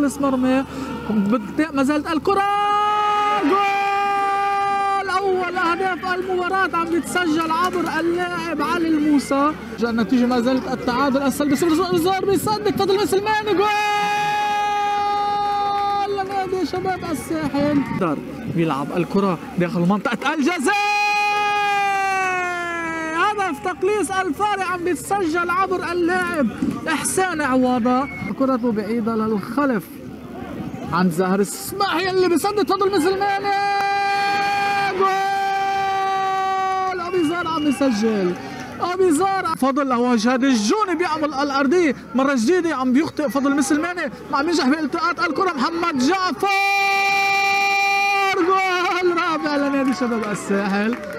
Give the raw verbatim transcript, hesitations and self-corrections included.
حارس مرمى. ما زالت الكرة جول، أول أهداف المباراة عم بتسجل عبر اللاعب علي الموسى. النتيجة ما زالت التعادل السلبي. زار بيصدق فضل مسلماني، جول لنادي شباب الساحل. دار بيلعب الكرة داخل منطقة الجزاء، هدف تقليص الفارق عم بيتسجل عبر اللاعب إحسان عواضة. كرته بعيدة للخلف عند زاهر السماحي اللي بيسدد فضل مسلماني، جول. أبي زار عم يسجل، أبي زار. فضل وجهاد الجوني بيعمل الأرضية مرة جديدة، عم بيخطئ فضل مسلماني، عم ينجح بالتقاط الكرة. محمد جعفر، جول رابع لنادي شباب الساحل.